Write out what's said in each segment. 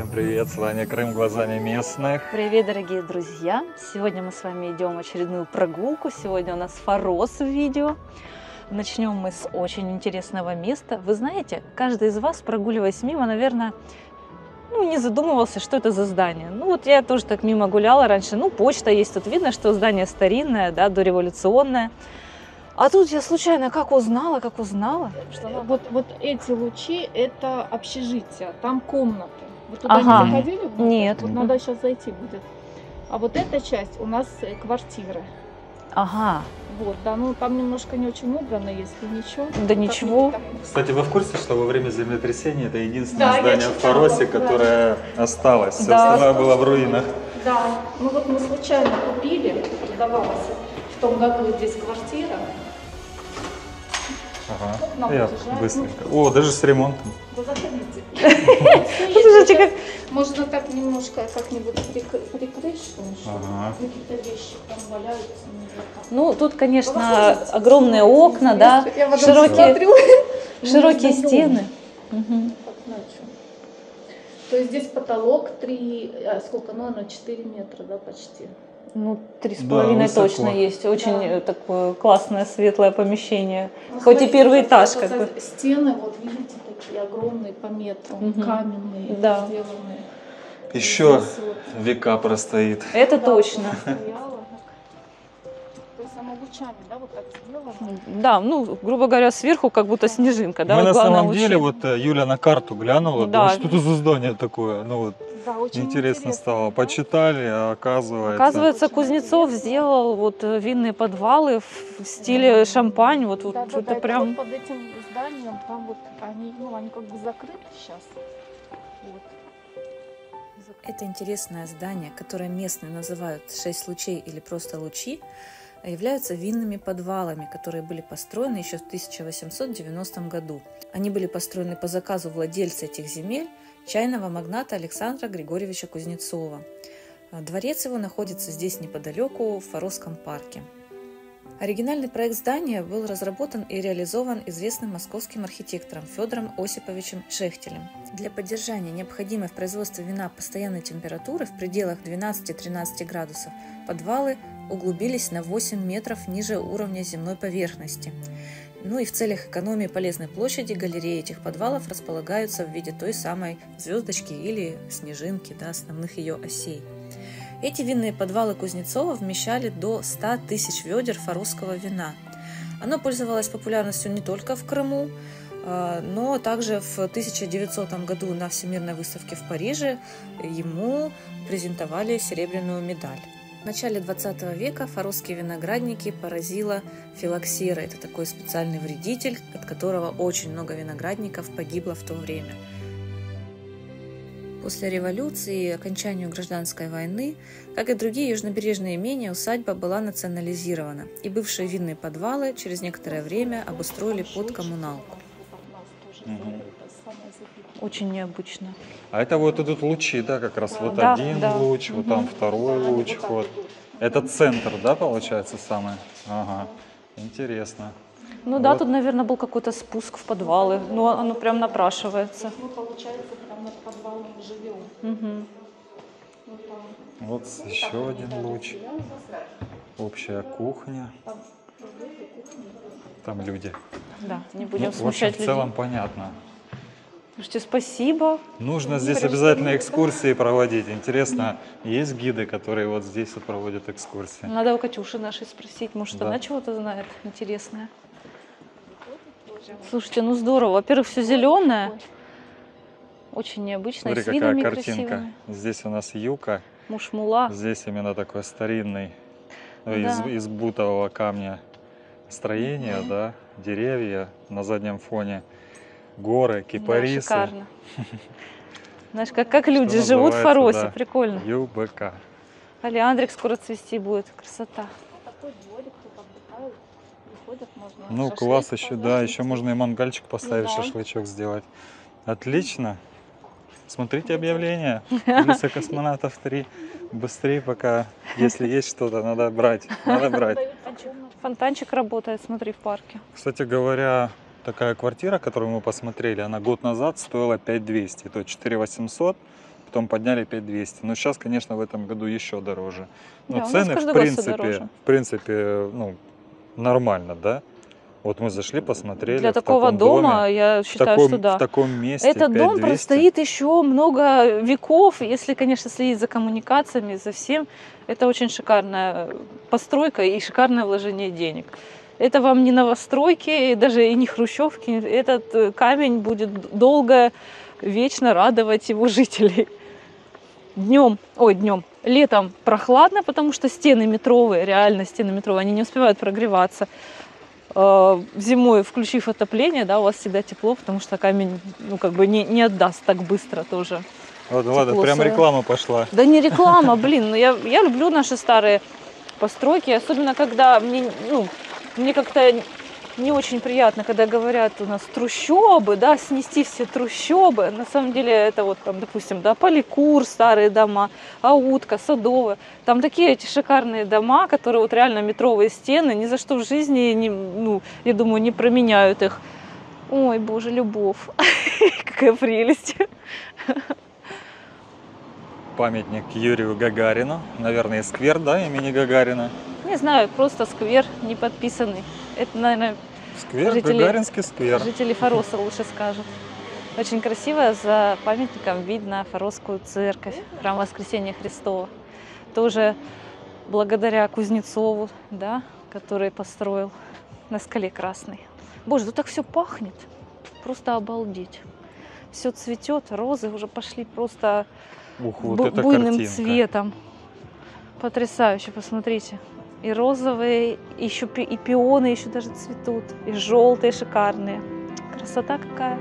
Всем привет, с вами Крым глазами местных. Привет, дорогие друзья! Сегодня мы с вами идем очередную прогулку. Сегодня у нас Фарос в видео. Начнем мы с очень интересного места. Вы знаете, каждый из вас, прогуливаясь мимо, наверное, не задумывался, что это за здание. Вот я тоже так мимо гуляла раньше. Почта есть, тут видно, что здание старинное, да, дореволюционное. А тут я случайно как узнала, что Вот эти лучи – это общежитие, там комнаты. Вы туда Ага. не заходили? внутрь? Нет. Вот надо сейчас зайти будет. А вот эта часть у нас квартиры. Ага, Вот, да, там немножко не очень убрано, если ничего. да ничего. Кстати, вы в курсе, что во время землетрясения это единственное Да, я здание в читала, Фаросе, да. которое осталось? Все Да. остальное было в руинах. Да, мы случайно купили, продавалась в том году здесь квартира. Ага. Вот нам Я приезжает, быстренько. О, даже с ремонтом. Да заходите. Слушайте, как... Можно так немножко как-нибудь прикрыть, что Ага. какие-то вещи там валяются. наверное. Тут, конечно, огромные окна, да, Я потом широкие смотрю. стены. Мгм. Так, начал. То есть здесь потолок 4 метра, да, почти. 3,5 Да, точно высоко. есть. Очень Да. Такое классное, светлое помещение. Ну, Хоть и смотрите, первый этаж, вот как бы. стены, вот видите, такие огромные по метру, Мгм. каменные, Да. сделанные. Еще Здесь вот, века простоит. Это да, точно. стояло. То есть оно лучами, да, вот так сделано. Да, грубо говоря, сверху как будто снежинка, да. Мы вот на главное самом лучи. деле, Юля на карту глянула, Да. что это за здание такое? Да, очень Интересно стало. да? Почитали, а оказывается... Оказывается, Очень Кузнецов интересно. сделал винные подвалы в стиле шампань. Вот Да, это это прям... вот под этим зданием, там вот они как бы закрыты сейчас. Вот. Это интересное здание, которое местные называют «Шесть лучей» или просто «Лучи», являются винными подвалами, которые были построены еще в 1890 году. Они были построены по заказу владельца этих земель, чайного магната Александра Григорьевича Кузнецова. Дворец его находится здесь неподалеку, в Фаросском парке. Оригинальный проект здания был разработан и реализован известным московским архитектором Федором Осиповичем Шехтелем. Для поддержания необходимой в производстве вина постоянной температуры в пределах 12-13 градусов подвалы углубились на 8 метров ниже уровня земной поверхности. И в целях экономии полезной площади галереи этих подвалов располагаются в виде той самой звездочки или снежинки, основных ее осей. Эти винные подвалы Кузнецова вмещали до 100 тысяч ведер фаросского вина. Оно пользовалось популярностью не только в Крыму, но также в 1900 году на Всемирной выставке в Париже ему презентовали серебряную медаль. В начале 20 века фаросские виноградники поразила филоксера. Это такой специальный вредитель, от которого очень много виноградников погибло в то время. После революции и окончанию гражданской войны, как и другие южнобережные имения, усадьба была национализирована, и бывшие винные подвалы через некоторое время обустроили под коммуналку. Очень необычно. А это вот идут лучи, да, как раз вот Да, один да. луч, вот там второй луч, вот. Это центр, да, получается, самый? Ага, интересно. Да, Вот. тут, наверное, был какой-то спуск в подвалы. Оно прям напрашивается. Мы, получается, прям над подвалом живем. Мгм. Вот там. Вот еще один луч. Общая кухня. Там люди. Да, не будем В общем, смущать в людей. целом понятно. Слушайте, спасибо. Нужно здесь обязательно экскурсии проводить. Интересно, есть гиды, которые вот здесь вот проводят экскурсии? Надо у Катюши нашей спросить, может, Да. она чего-то знает интересное. Слушайте, здорово. Во-первых, все зеленое, очень необычно, и Смотри, с какая видами картинка. красивыми. Здесь у нас юка, Мушмула. здесь именно такой старинный, Да. из бутового камня строение, да, деревья на заднем фоне, горы, Да, кипарисы. шикарно. Знаешь, как люди Что живут в называется, Фаросе, да, прикольно. ЮБК. Олеандрик скоро цвести будет, красота. Такой дворик, тут отдыхают, приходят, можно шашлык Класс еще, да, пожарить. еще можно и мангальчик поставить, Да. шашлычок сделать. Отлично. Смотрите объявление. Улица Космонавтов 3. Быстрее пока, если есть что-то, надо брать. Надо брать. Фонтанчик работает, смотри, в парке. Кстати говоря, такая квартира, которую мы посмотрели, она год назад стоила 5200, то есть 4800. потом подняли 5200. Но сейчас, конечно, в этом году еще дороже. Но Да, у нас цены, каждый год всё дороже. в принципе, ну, нормально, да? Вот мы зашли, посмотрели. Для в такого таком дома, доме, я в считаю, таком, что да. в таком месте Этот дом 5200. простоит еще много веков, если, конечно, следить за коммуникациями, за всем. Это очень шикарная постройка и шикарное вложение денег. Это вам не новостройки, даже и не хрущевки. Этот камень будет долго, вечно радовать его жителей. Летом прохладно, потому что стены метровые, реально стены метровые, они не успевают прогреваться. Зимой, включив отопление, да, у вас всегда тепло, потому что камень, ну, как бы не отдаст так быстро тоже. Вот, ладно, прям свое. реклама пошла. Да не реклама, блин, но я люблю наши старые постройки, особенно когда мне как-то не очень приятно, когда говорят у нас трущобы, да, снести все трущобы. На самом деле это вот там, допустим, да, Поликур, старые дома, Аутка, Садовая. Там такие эти шикарные дома, которые вот реально метровые стены, ни за что в жизни, я думаю, не променяют их. Ой, боже, любовь, какая прелесть. Памятник Юрию Гагарину. Наверное, сквер, да, имени Гагарина. Не знаю, просто сквер не подписанный. Это, наверное, Сквер, Гагаринский сквер. жители Фароса лучше скажут. Очень красиво, за памятником видно Фаросскую церковь, храм Воскресения Христова. Тоже благодаря Кузнецову, да, который построил на Скале Красной. Боже, тут так все пахнет, просто обалдеть. Все цветет, розы уже пошли просто Ух, вот это буйным картинка. цветом. Потрясающе, посмотрите. И розовые, еще и пионы еще даже цветут, и желтые шикарные. Красота какая!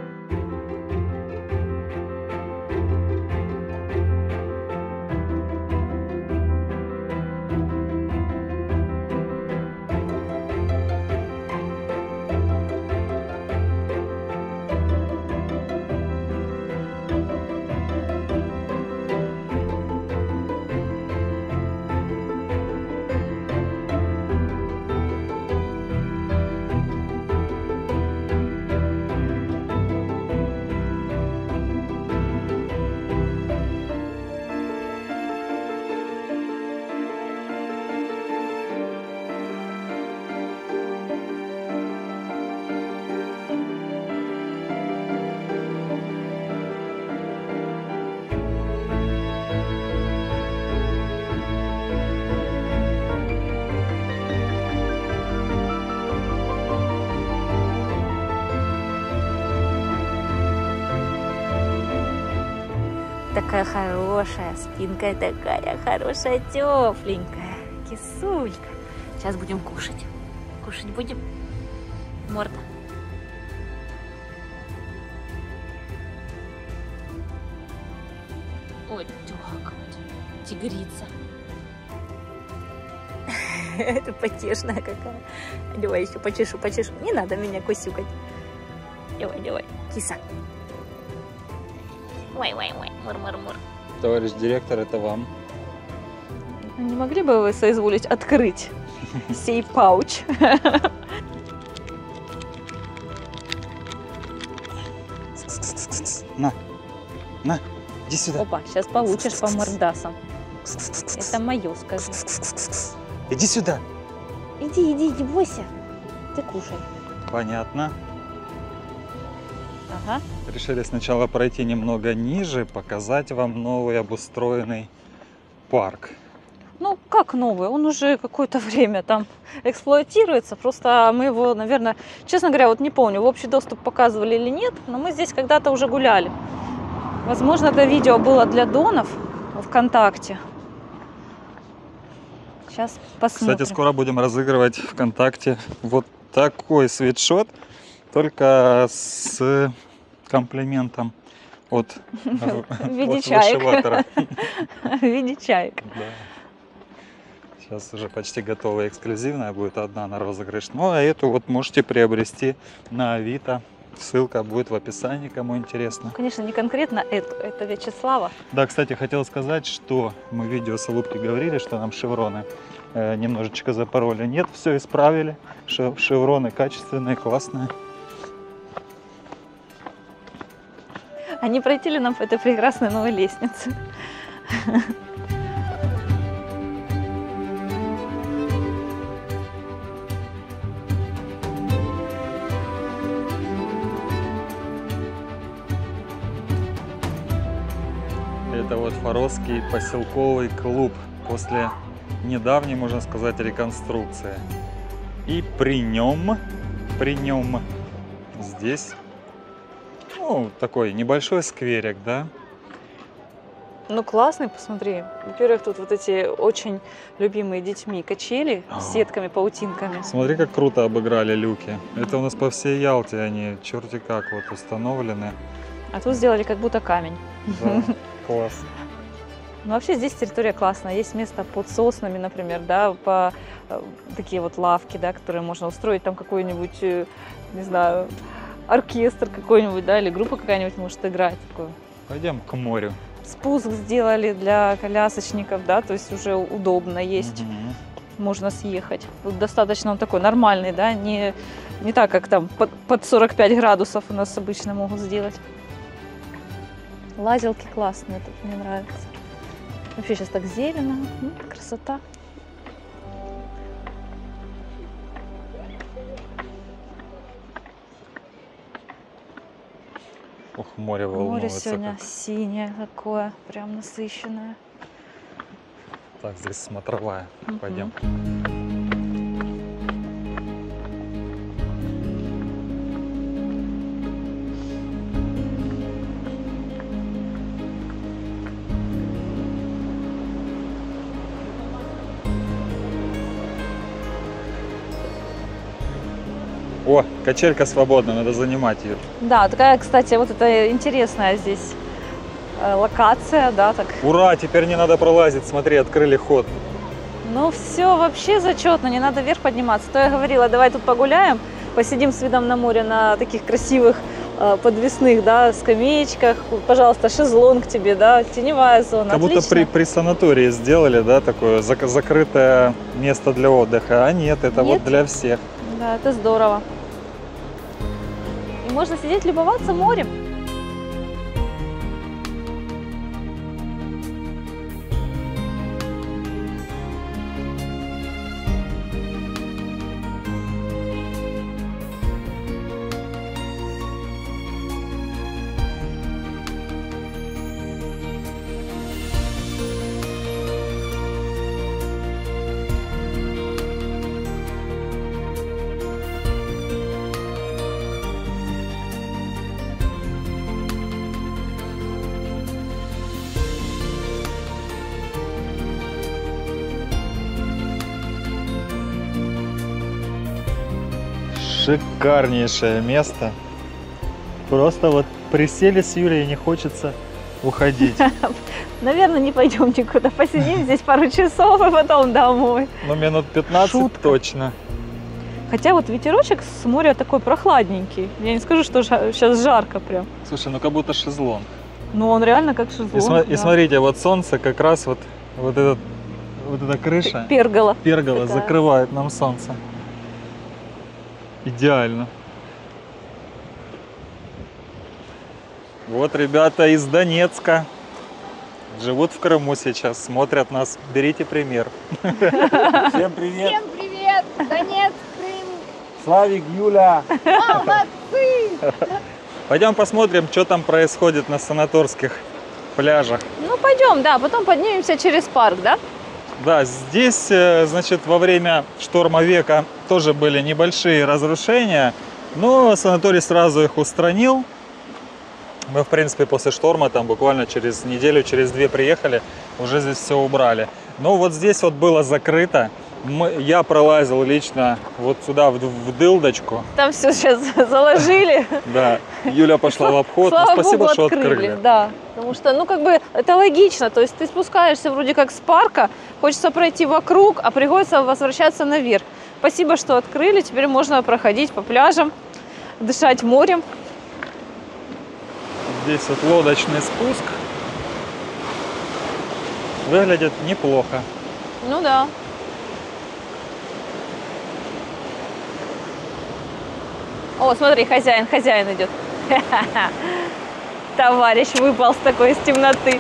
Такая хорошая, спинка такая хорошая, тепленькая. Кисулька. Сейчас будем кушать. Кушать будем. Морда. Ой, так вот. Тигрица. Это потешная какая. Давай еще почешу. Не надо меня кусюкать. Давай. Киса. Ой, мур. Товарищ директор, это вам. Не могли бы вы соизволить открыть сей пауч? На, иди сюда. Опа, сейчас получишь по мордасам. Это мое, скажи. Иди сюда. Иди, бойся. Ты кушай. Понятно. Ага. Решили сначала пройти немного ниже, показать вам новый обустроенный парк. Ну, как новый? Он уже какое-то время там эксплуатируется. Просто мы его, наверное, честно говоря, вот не помню, в общий доступ показывали или нет, но мы здесь когда-то уже гуляли. Возможно, это видео было для донов ВКонтакте. Сейчас посмотрим. Кстати, скоро будем разыгрывать ВКонтакте вот такой свитшот, только с комплиментом от вышиватора. В виде чаек. Да. Сейчас уже почти готовая эксклюзивная будет одна на розыгрыш. Ну, а эту вот можете приобрести на Авито. Ссылка будет в описании, кому интересно. Конечно, не конкретно эту, это Вячеслава. Да, кстати, хотел сказать, что мы в видео с Алупки говорили, что нам шевроны немножечко запороли. Нет, все исправили. Шевроны качественные, классные. А не пройти ли нам по этой прекрасной новой лестнице? Это вот Форосский поселковый клуб после недавней, можно сказать, реконструкции. И при нем здесь, ну, такой небольшой скверик, да? Ну, классный, посмотри. Во-первых, тут вот эти очень любимые детьми качели с сетками, паутинками. Смотри, как круто обыграли люки. Это у нас по всей Ялте они черти как вот установлены. А тут сделали как будто камень. Да, класс. Ну, вообще здесь территория классная. Есть место под соснами, например, да, такие вот лавки, да, которые можно устроить. Там какой-нибудь, не знаю, оркестр какой-нибудь, да, или группа какая-нибудь может играть. Такое. Пойдем к морю. Спуск сделали для колясочников, да, то есть уже удобно есть. Можно съехать. Тут достаточно он такой нормальный, да, не так, как там под 45 градусов у нас обычно могут сделать. Лазилки классные, тут мне нравится. Вообще сейчас так зелено, красота. Ох, море волнуется. Море сегодня синее такое, прям насыщенное. Так, здесь смотровая. Пойдем. О, качелька свободна, надо занимать ее. Да, такая, кстати, вот это интересная здесь локация, да, так. Ура, теперь не надо пролазить, смотри, открыли ход. Ну все, вообще зачетно, не надо вверх подниматься. То я говорила, давай тут погуляем, посидим с видом на море на таких красивых подвесных, да, скамеечках. Пожалуйста, шезлонг тебе, да, теневая зона. Как будто при санатории сделали, да, такое закрытое место для отдыха. А нет, это Нет? вот для всех. Да, это здорово. И можно сидеть, любоваться морем. Шикарнейшее место. Просто вот присели с Юлей и не хочется уходить. Наверное, не пойдем никуда. Посидим здесь пару часов и потом домой. Ну, минут 15 Шутка. точно. Хотя вот ветерочек с моря такой прохладненький. Я не скажу, что сейчас жарко прям. Слушай, ну как будто шезлонг. Но он реально как шезлонг. И смотрите, вот солнце как раз вот эта крыша, Пергола. пергола такая. закрывает нам солнце. Идеально. Вот ребята из Донецка живут в Крыму сейчас, смотрят нас. Берите пример. Всем привет. Всем привет! Донецк, Крым! Славик, Юля. Молодцы! Пойдем посмотрим, что там происходит на санаторских пляжах. Ну пойдем, да, потом поднимемся через парк, да? Да, здесь, значит, во время шторма века тоже были небольшие разрушения, но санаторий сразу их устранил. Мы, в принципе, после шторма, там буквально через неделю, через две приехали, уже здесь все убрали. Но вот здесь вот было закрыто. Я пролазил лично вот сюда, в дылдочку. Там все сейчас заложили. Да, Юля пошла в обход. Слава Спасибо, Богу, что открыли. открыли. Да, потому что, ну, как бы, это логично. То есть ты спускаешься вроде как с парка, хочется пройти вокруг, а приходится возвращаться наверх. Спасибо, что открыли. Теперь можно проходить по пляжам, дышать морем. Здесь вот лодочный спуск. Выглядит неплохо. Ну да. О, смотри, хозяин идет. Товарищ выпал с такой из темноты.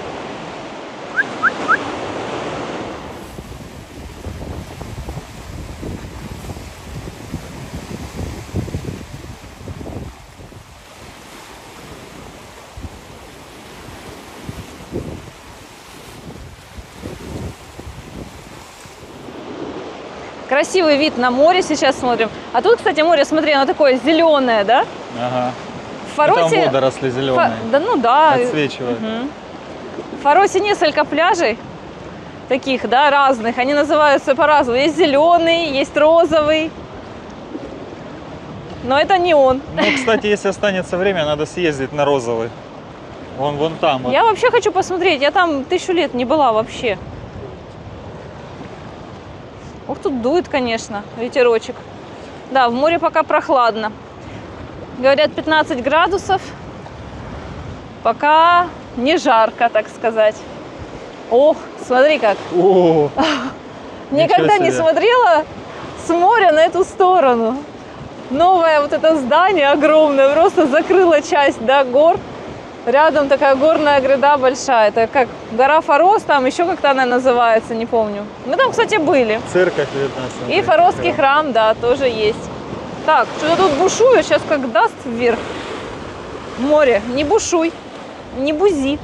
Красивый вид на море сейчас смотрим. А тут, кстати, море, смотри, оно такое зеленое, да? Ага. В Фаросе... Там водоросли зеленые. Да, ну да. Отсвечивают. Мгм. В Фаросе несколько пляжей таких, да, разных. Они называются по-разному. Есть зеленый, есть розовый. Но это не он. Ну, кстати, если останется время, надо съездить на розовый. Вон там. Вот. Я вообще хочу посмотреть. Я там 1000 лет не была вообще. Ух, тут дует, конечно, ветерочек. Да, в море пока прохладно. Говорят, 15 градусов. Пока не жарко, так сказать. Ох, смотри как. О, Никогда не себе. смотрела с моря на эту сторону. Новое вот это здание огромное, просто закрыло часть, да, гор. Рядом такая горная гряда большая. Это как гора Фарос, там еще как-то она называется, не помню. Мы там, кстати, были. церковь видна. смотри. И Фаросский храм, да, тоже есть. Так, что-то тут бушует, сейчас как даст вверх. Море, не бушуй, не бузи.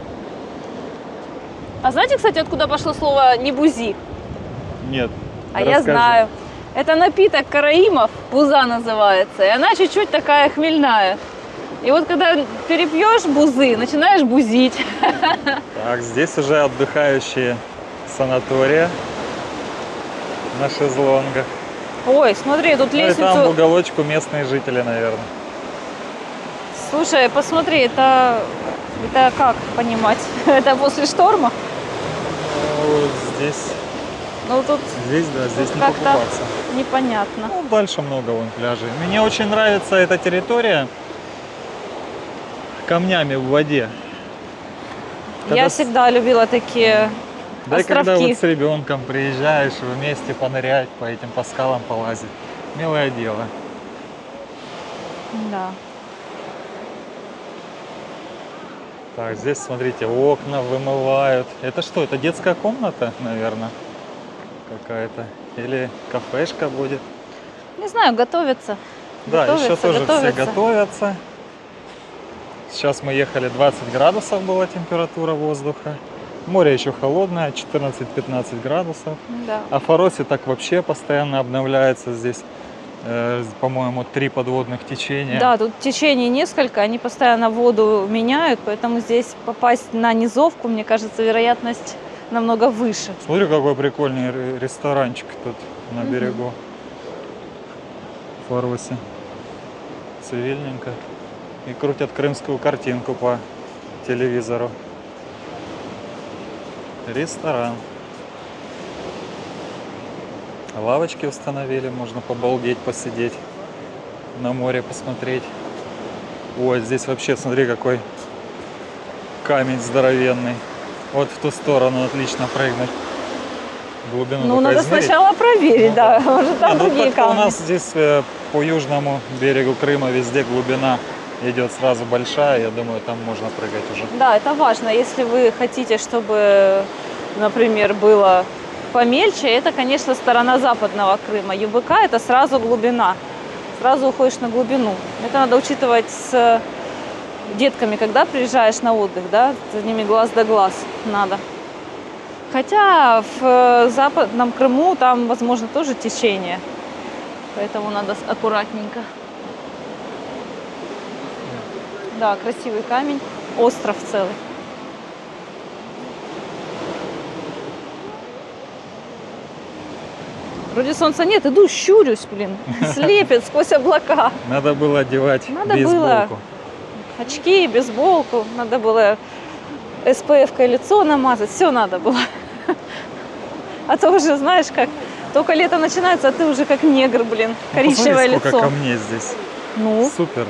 А знаете, кстати, откуда пошло слово «не бузи»? Нет. А я расскажи. знаю. Это напиток караимов, буза называется. И она чуть-чуть такая хмельная. И вот когда перепьешь бузы, начинаешь бузить. Так, здесь уже отдыхающие санатория на шезлонгах. Ой, смотри, тут Ну и лестницу... там в уголочку местные жители, наверное. Слушай, посмотри, это как понимать? Это после шторма? Ну, вот здесь, Ну тут да, здесь не как-то покупаться. непонятно. Ну, дальше много вон пляжей. Мне очень нравится эта территория камнями в воде. Я Когда всегда любила такие Да и когда островки. вот с ребенком приезжаешь, вместе понырять, по скалам полазить. Милое дело. Да. Так, здесь, смотрите, окна вымывают. Это что, это детская комната, наверное, какая-то? Или кафешка будет? Не знаю, готовятся. Да, еще Готовятся, тоже все готовятся. готовятся. Сейчас мы ехали, 20 градусов была температура воздуха. Море еще холодное, 14-15 градусов. Да. А в Фаросе так вообще постоянно обновляется здесь, по-моему, 3 подводных течения. Да, тут течений несколько, они постоянно воду меняют, поэтому здесь попасть на низовку, мне кажется, вероятность намного выше. Смотри, какой прикольный ресторанчик тут на берегу. В Фаросе. Цивильненько. И крутят крымскую картинку по телевизору. Ресторан. Лавочки установили, можно побалдеть, посидеть, на море посмотреть. Ой, здесь вообще, смотри, какой камень здоровенный. Вот в ту сторону отлично прыгнуть. Глубину Ну, только надо измерить. сначала проверить, Ну, да, может там Не, ну, другие как-то у камни. нас здесь по южному берегу Крыма везде глубина идет сразу большая. Я думаю, там можно прыгать уже. Да, это важно. Если вы хотите, чтобы, например, было помельче, это, конечно, сторона западного Крыма. ЮБК – это сразу глубина. Сразу уходишь на глубину. Это надо учитывать с детками, когда приезжаешь на отдых, да, с ними глаз да глаз надо. Хотя в западном Крыму там, возможно, тоже течение. Поэтому надо аккуратненько. Да, красивый камень. Остров целый. Вроде солнца нет, иду щурюсь, блин. Слепит сквозь облака. Надо было одевать Надо бейсболку. Очки, бейсболку. Надо было SPF-кой лицо намазать. Все надо было. А то уже, знаешь, как только лето начинается, а ты уже как негр, блин. Ну, Коричневое посмотри, сколько лицо. камней здесь. Ну, Супер.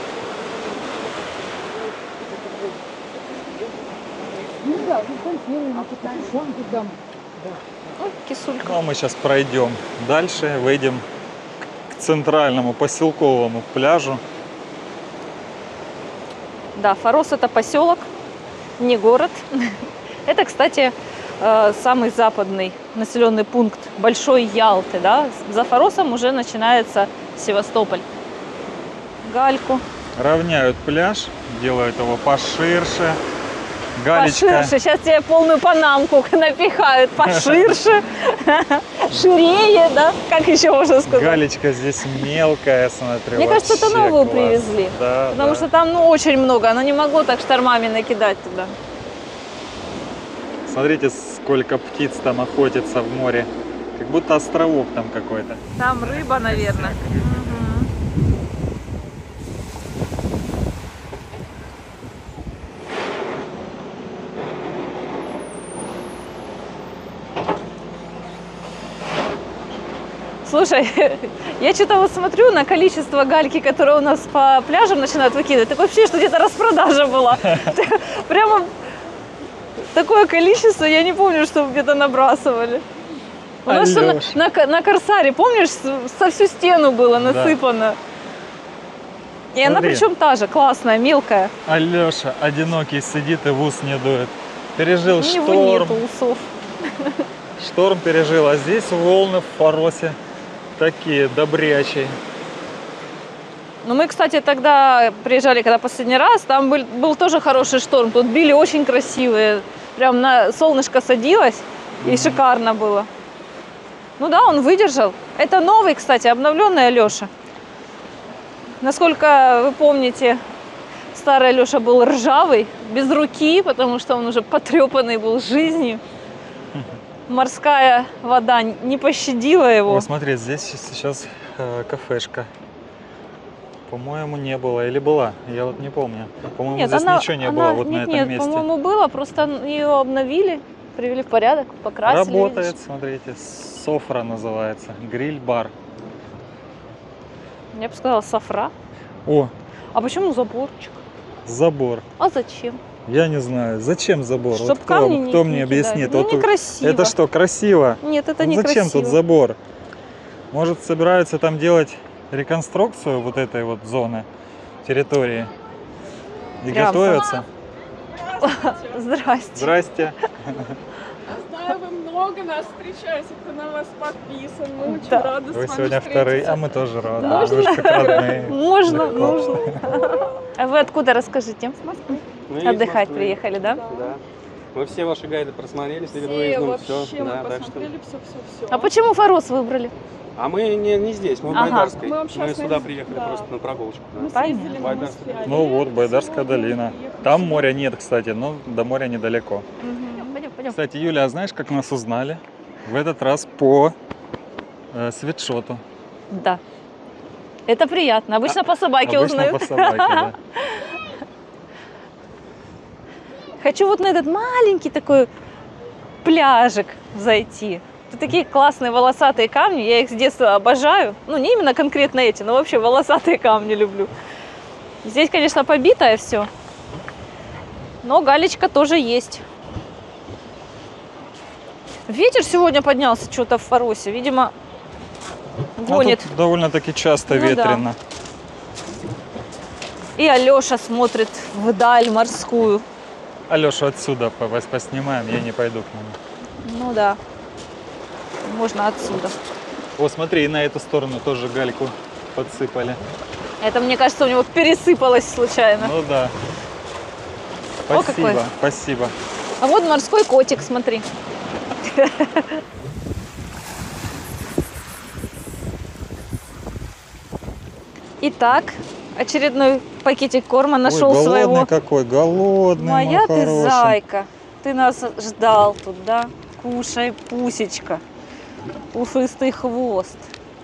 ой, кисулька. Ну, а мы сейчас пройдем дальше, выйдем к центральному поселковому пляжу. Да, Фарос это поселок, не город. Это, кстати, самый западный населенный пункт Большой Ялты. Да? За Фаросом уже начинается Севастополь. Гальку. Равняют пляж, делают его поширше. Галечка. Поширше. Сейчас тебе полную панамку напихают. Поширше. Ширее, да? Как еще можно сказать? Галечка здесь мелкая, смотрю. Мне кажется, это вообще новую класс. привезли. Да, Потому да. что там очень много. Оно не могло так штормами накидать туда. Смотрите, сколько птиц там охотится в море. Как будто островок там какой-то. Там рыба, наверное. Слушай, я что-то вот смотрю на количество гальки, которые у нас по пляжам начинают выкидывать. Такое ощущение, что где-то распродажа была. Прямо такое количество, я не помню, что где-то набрасывали. У нас что на Корсаре, помнишь, со всю стену было насыпано. И она Смотри. причем та же, классная, мелкая. Алеша одинокий сидит и в ус не дует. Пережил У него шторм. нету усов. Шторм пережил, а здесь волны в Фаросе такие добрячие. Ну, мы, кстати, тогда приезжали, когда последний раз, там был тоже хороший шторм. Тут били очень красивые. Прям на солнышко садилось, и шикарно было. Ну да, он выдержал. Это новый, кстати, обновленный Алеша. Насколько вы помните, старый Алеша был ржавый, без руки, потому что он уже потрепанный был жизнью. Морская вода не пощадила его. О, смотри, здесь сейчас кафешка. По-моему, не было. Или была? Я вот не помню. По-моему, Нет, здесь она, ничего не было вот на этом нет, месте. по-моему, было, просто ее обновили, привели в порядок, покрасили. Работает, видишь. смотрите. Софра называется. Гриль-бар. Я бы сказала, софра. О, А почему заборчик? забор. А зачем? Я не знаю, зачем забор? Чтоб Вот камни кто не мне кидали. объяснит? Ну, Вот некрасиво. это что, красиво? Нет, это Ну, не зачем красиво. тут забор? Может, собираются там делать реконструкцию вот этой вот зоны, территории? И Прям. готовятся? Здрасте. Здрасте. Знаю, вы много нас встречаете, кто на вас подписан. Мы очень Да. рады с Вы вами сегодня встретиться. вторые, а мы тоже рады. Да. Вы же как родные. Можно, Легко. нужно. А вы откуда, расскажите? Мы из Отдыхать Москвы. приехали, да? Да. Мы все ваши гайды просмотрели перед Все, выездом. вообще Все, мы да, так что... посмотрели все. А почему Фарос выбрали? А мы не здесь, мы в Ага. Байдарской. Мы вам Мы щас сюда найдем. приехали Да. просто на прогулочку. Мы Да. съездили на Байдарская Москве. Ну вот, Байдарская Сегодня долина. приехали Там сюда. моря нет, кстати, но до моря недалеко. Пойдем, пойдем. Кстати, Юля, а знаешь, как нас узнали? В этот раз по свитшоту. Да. Это приятно. Обычно по собаке Обычно узнают. по собаке, да. Хочу вот на этот маленький такой пляжик зайти. Тут такие классные волосатые камни. Я их с детства обожаю. Ну, не именно конкретно эти, но вообще волосатые камни люблю. Здесь, конечно, побитое все. Но галечка тоже есть. Ветер сегодня поднялся что-то в Фаросе. Видимо, гонит. А тут довольно-таки часто Ну да. ветрено. И Алеша смотрит вдаль морскую. Алешу отсюда поснимаем, я не пойду к нему. Ну да. Можно отсюда. О, смотри, и на эту сторону тоже гальку подсыпали. Это, мне кажется, у него пересыпалось случайно. Ну да. О, Спасибо, какой. спасибо. А вот морской котик, смотри. Итак, очередной пакетик корма нашел Ой, голодный своего. какой, голодный, Моя мой ты хороший. зайка. Ты нас ждал тут, да? Кушай, пусечка. Пушистый хвост.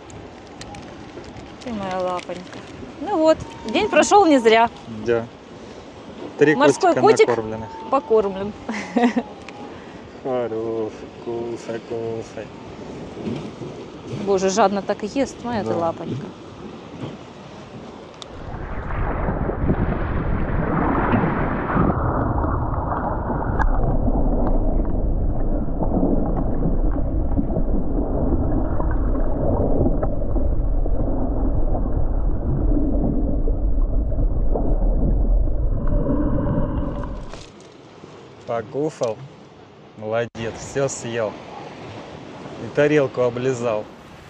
Ты моя лапонька. Ну вот, день прошел не зря. Да. 3 Морской котика котик. накормленных. Покормлен. Хорош, кусай, кусай. Боже, жадно так и ест, моя ты Да. лапонька. Покушал. Молодец, все съел. И тарелку облизал.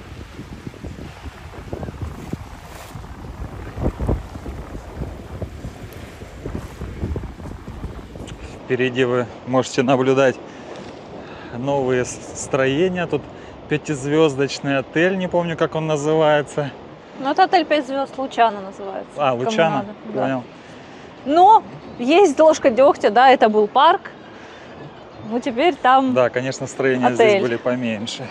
Впереди вы можете наблюдать новые строения. Тут пятизвездочный отель, не помню, как он называется. Ну, это отель 5 звезд, Лучано называется. А, кому Лучано, надо, да. понял. Но есть ложка дегтя, да, это был парк. Ну, теперь там Да, конечно, строения отель. здесь были поменьше.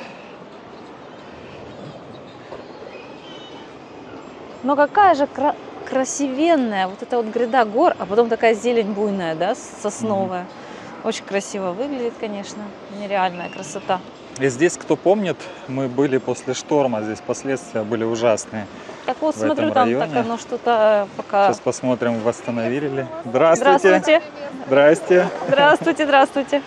Но какая же красивенная вот эта вот гряда гор, а потом такая зелень буйная, да, сосновая. Очень красиво выглядит, конечно, нереальная красота. И здесь, кто помнит, мы были после шторма, здесь последствия были ужасные. Так вот, В смотрю, этом там районе. так оно что-то пока... Сейчас посмотрим, восстановили ли. Здравствуйте. Здравствуйте. Здрасте. Здравствуйте, здравствуйте.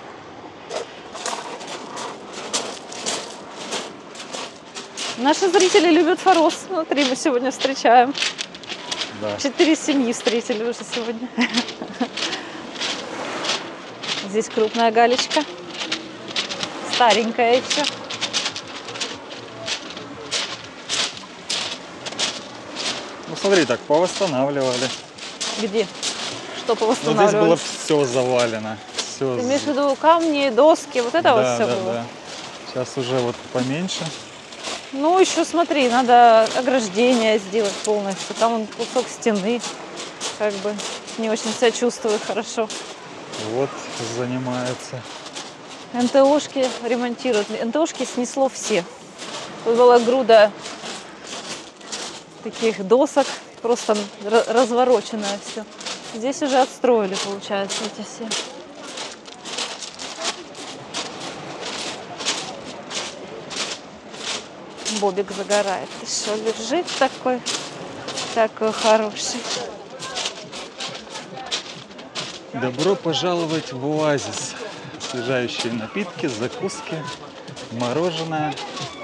Наши зрители любят Фарос. Смотри, мы сегодня встречаем. Да. 4 семьи встретили уже сегодня. Здесь крупная галечка. Старенькая еще. Ну смотри, так повосстанавливали. Где? Что Ну, здесь было повосстанавливали? все завалено. Все. Ты имеешь в виду камни, доски, вот это вот все было? Да. Сейчас уже вот поменьше. Ну, еще смотри, надо ограждение сделать полностью. Там он кусок стены, как бы не очень себя чувствую хорошо. Вот занимаются. НТОшки ремонтируют. НТОшки снесло все. Тут была груда таких досок, просто развороченное все. Здесь уже отстроили, получается, эти все. Бобик загорает. Ты что, лежит такой хороший. Добро пожаловать в оазис. Освежающие напитки, закуски, мороженое.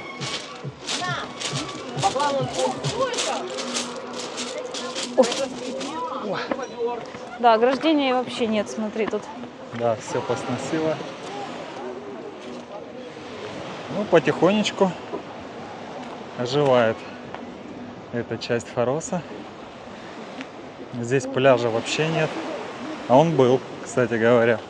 Да, ограждения вообще нет, смотри, тут. Да, все посносило. Ну, потихонечку оживает эта часть Фароса. Здесь пляжа вообще нет. А он был, кстати говоря.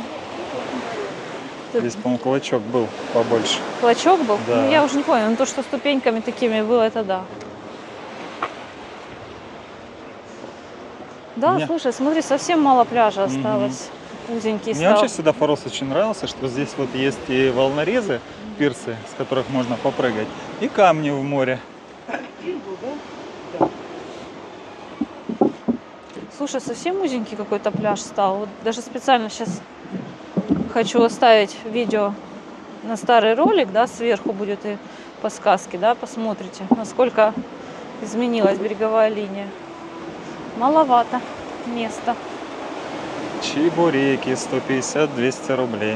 Здесь, по-моему, клочок был побольше. Клочок был? Да. Ну, я уже не понял, но то, что ступеньками такими было, это да. Да, Мне- слушай, смотри, совсем мало пляжа осталось. Узенький Мне стал. вообще всегда Фарос очень нравился, что здесь вот есть и волнорезы, пирсы, с которых можно попрыгать, и камни в море. Слушай, совсем узенький какой-то пляж стал. Вот даже специально сейчас хочу оставить видео на старый ролик, да, сверху будет и подсказки, да, посмотрите, насколько изменилась береговая линия. Маловато места. Чебуреки 150-200 рублей.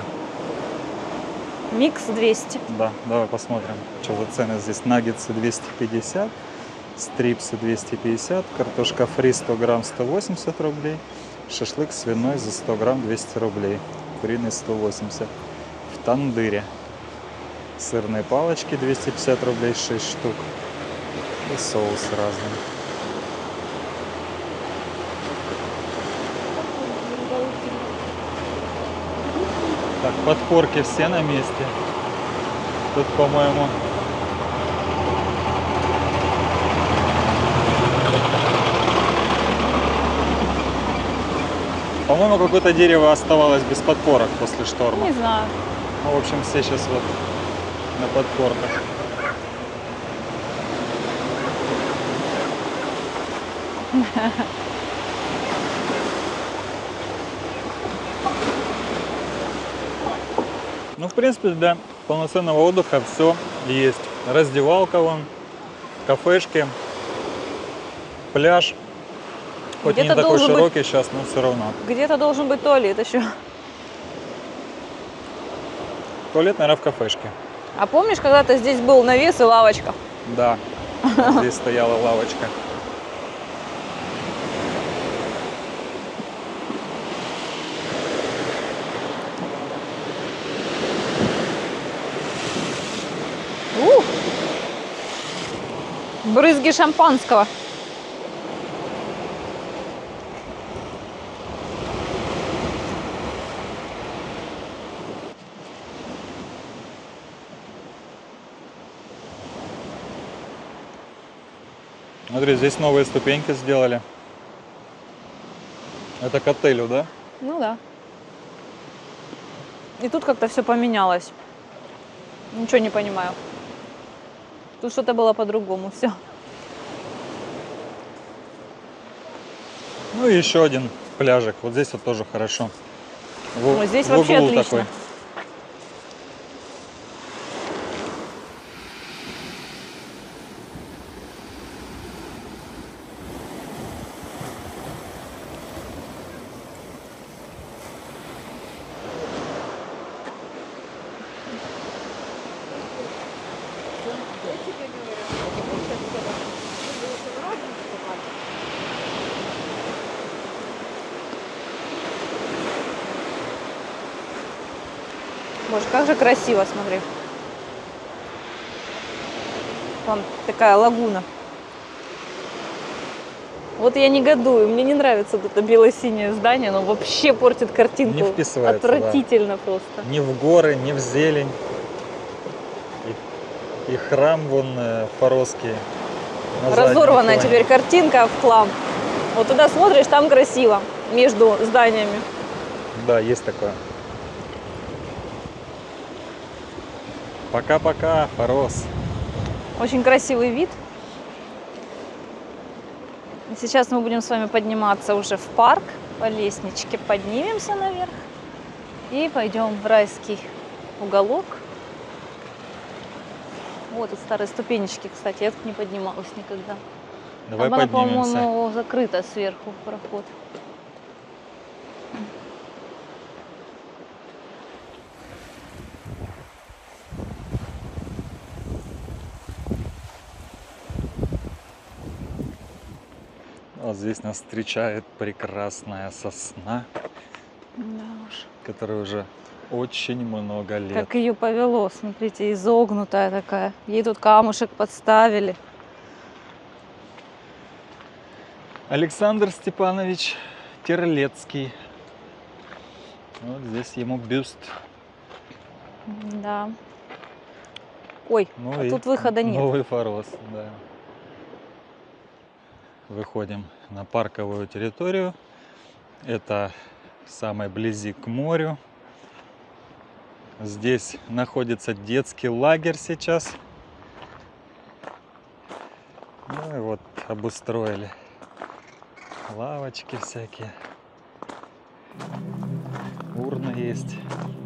Микс 200. Да, давай посмотрим, что за цены здесь. Наггетсы 250, стрипсы 250, картошка фри 100 грамм 180 рублей, шашлык свиной за 100 грамм 200 рублей, куриный 180. В тандыре сырные палочки 250 рублей 6 штук и соус разный. Так, подпорки все на месте. Тут, по-моему, какое-то дерево оставалось без подпорок после шторма. Не знаю. Ну, в общем, все сейчас вот на подпорках. Ну, в принципе, для полноценного отдыха все есть. Раздевалка вон, кафешки, пляж. Хоть и не Где-то такой должен быть- широкий сейчас, но все равно. Где-то должен быть туалет еще. Туалет, наверное, в кафешке. А помнишь, когда-то здесь был навес и лавочка? Да, здесь стояла лавочка. Брызги шампанского. Смотри, здесь новые ступеньки сделали. Это к отелю, да? Ну да. И тут как-то все поменялось. Ничего не понимаю. Тут что-то было по-другому все. Ну и еще один пляжик. Вот здесь вот тоже хорошо. Вот здесь вообще углу отлично. такой. Боже, как же красиво, смотри. Там такая лагуна. Вот я негодую, мне не нравится вот это бело-синее здание, оно вообще портит картинку. Не вписывается, отвратительно просто. Ни в горы, ни в зелень. И храм вон форосский. на заднем Разорванная фоне. теперь картинка в хлам. Вот туда смотришь, там красиво, между зданиями. Да, есть такое. Пока-пока, Форос. Очень красивый вид. Сейчас мы будем с вами подниматься уже в парк. По лестничке поднимемся наверх. И пойдем в райский уголок. Вот тут старые ступенечки, кстати. Я тут не поднималась никогда. Давай Там она, поднимемся. по-моему, закрыта сверху проход. Вот здесь нас встречает прекрасная сосна, Да уж. которой уже очень много лет. Как ее повело, смотрите, изогнутая такая. Ей тут камушек подставили. Александр Степанович Терлецкий. Вот здесь ему бюст. Да. Ой, Ну а и тут выхода нет. Новый Форос, да. Выходим на парковую территорию. Это самой вблизи к морю. Здесь находится детский лагерь сейчас. Ну и вот обустроили лавочки всякие. Урны есть.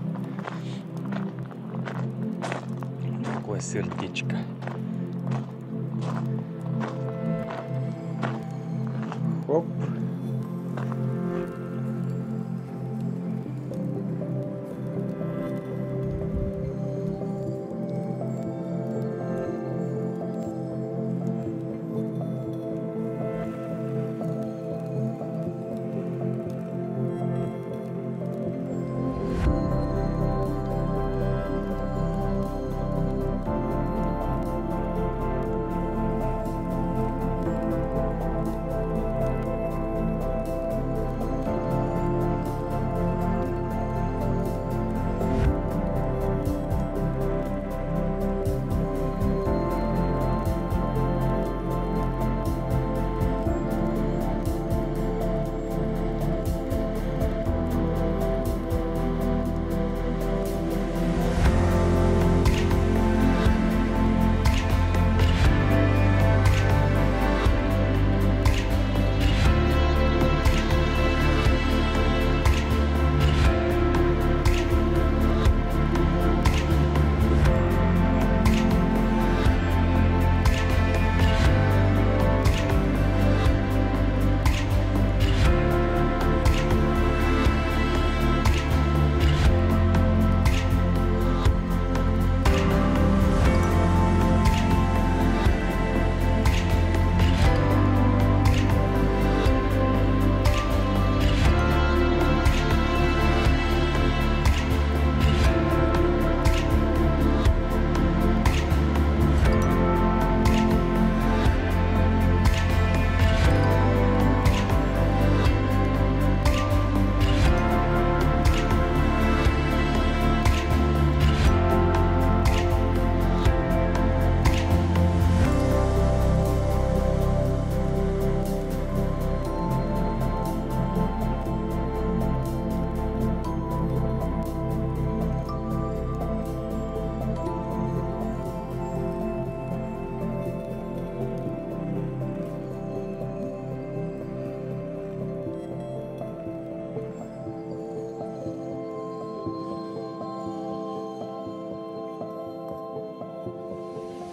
Такое сердечко. Оп.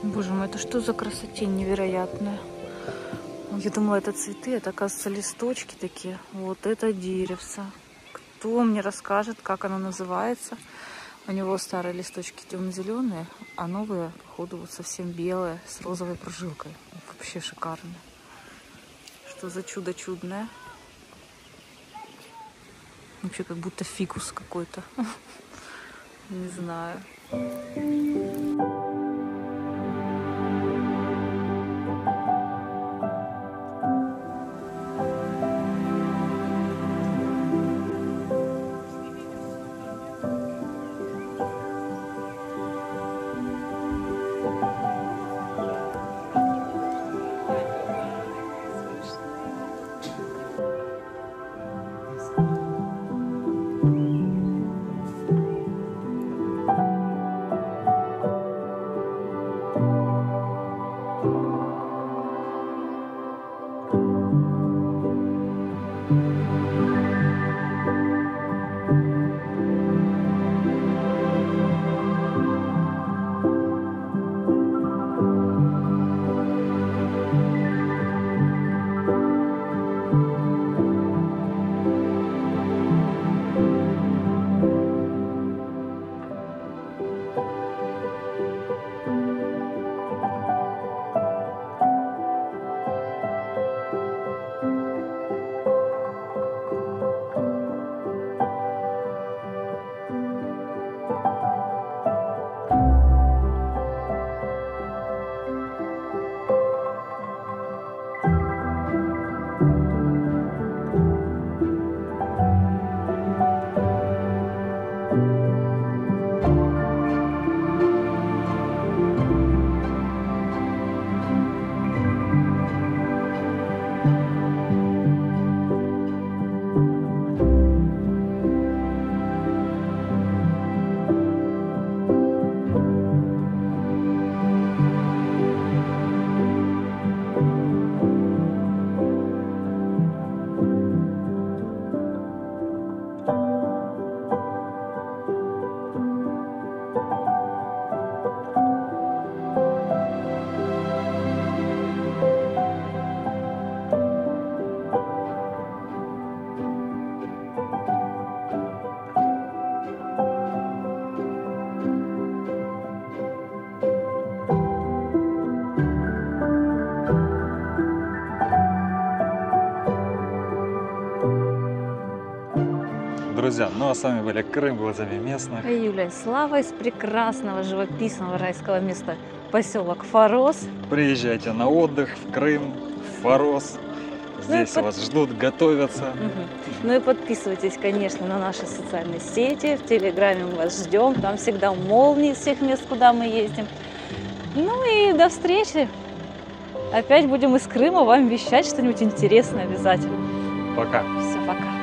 Боже мой, это что за красотень невероятная? Я думала, это цветы, это, оказывается, листочки такие. Вот это деревце. Кто мне расскажет, как оно называется? У него старые листочки темно-зеленые, а новые, походу, вот совсем белые, с розовой прожилкой. Вообще шикарно. Что за чудо чудное? Вообще как будто фикус какой-то. Не знаю. Друзья, ну а с вами были Крым глазами местных. И Юлия Слава из прекрасного живописного райского места поселок Фарос. Приезжайте на отдых в Крым, в Фарос. Здесь вас ждут, готовятся. Ну и подписывайтесь, конечно, на наши социальные сети. В Телеграме мы вас ждем. Там всегда молнии из всех мест, куда мы ездим. Ну и до встречи. Опять будем из Крыма вам вещать что-нибудь интересное обязательно. Пока. Все, пока.